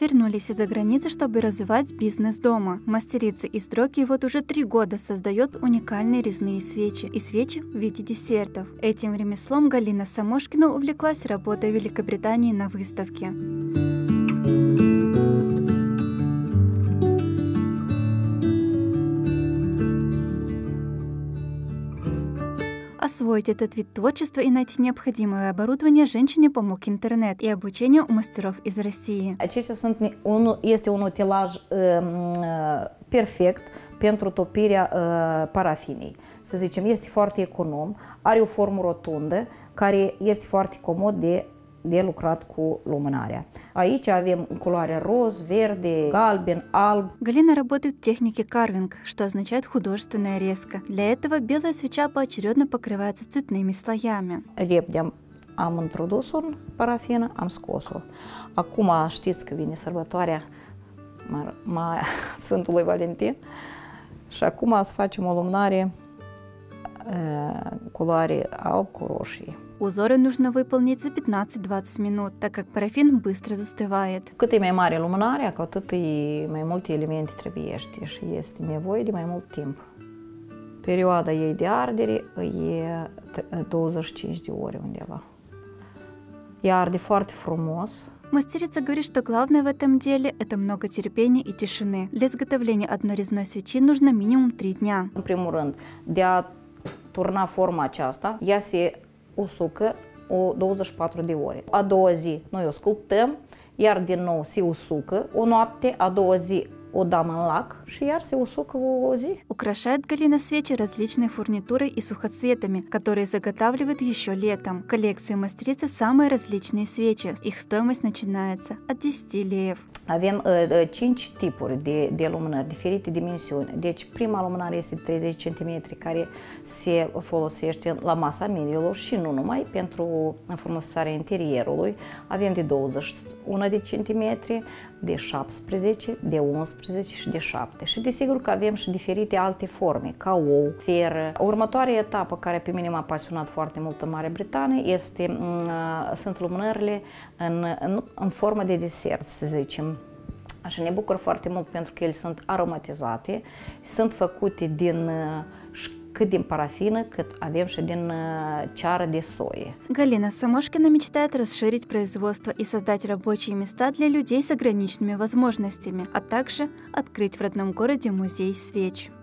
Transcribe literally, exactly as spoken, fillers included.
вернулись из-за границы, чтобы развивать бизнес дома. Мастерица из Троки вот уже три года создает уникальные резные свечи и свечи в виде десертов. Этим ремеслом Галина Самошкина увлеклась работой в Великобритании на выставке. Освоить этот вид творчества и найти необходимое оборудование женщине помог интернет и обучение у мастеров из России. Acestea sunt un, este un utilaj uh, perfect pentru topirea uh, parafinei. Să zicem, este foarte econom, are o formă rotundă, care este foarte comod de de lucrat cu lumânarea. Aici avem culoarea роз, verde, galben, alb. Галина работает в технике карвинг, что означает художественная резка. Для этого белая свеча поочередно покрывается цветными слоями. Repede am introdus-o în parafină, am scos-o. Acum știți că vine sărbătoarea Sfântului Valentin și acum să facem o lumânare culoare alb cu roșii. Узоры нужно выполнить за пятнадцать-двадцать минут, так как парафин быстро застывает. Cât e mai mare lumânarea, cu atât e mai multe elemente trebuiește și este nevoie de mai mult timp. Perioada ei de ardere e douăzeci și cinci de ore undeva. Ea arde foarte frumos. Мастерица говорит, что главное в этом деле – это много терпения и тишины. Для изготовления одной резной свечи нужно минимум три дня. În primul rând, de a turna forma aceasta, ea se usucă o douăzeci și patru de ore. A doua zi noi o sculptăm, iar din nou se usucă o noapte, a doua zi o dăm în lac și iar se usucă o zi. Украшает Галина свечи различной фурнитурой и сухоцветами, которые заготавливает еще летом. В коллекции мастерицы самые различные свечи. Их стоимость начинается от десяти леев. Avem uh, cinci tipuri de, de lumânări, diferite dimensiuni. Deci prima lumânare este de treizeci centimetri, care se folosește la masa mirilor și nu numai, pentru înfrumusețarea interierului. Avem de douăzeci și unu de centimetri, de șaptesprezece, de unsprezece și de șapte. Și desigur că avem și diferite alte forme, ca ou, fer. Următoarea etapă care pe mine m-a pasionat foarte mult în Marea Britanie este, uh, sunt lumânările în, în, în formă de desert, să zicem. Așa ne bucur foarte mult pentru că ele sunt aromatizate, sunt făcute din, cât din parafină, cât avem și din ceară de soie. Галина Самошкина мечтает расширить производство и создать рабочие места для людей с ограниченными возможностями, а также открыть в родном городе музей свеч.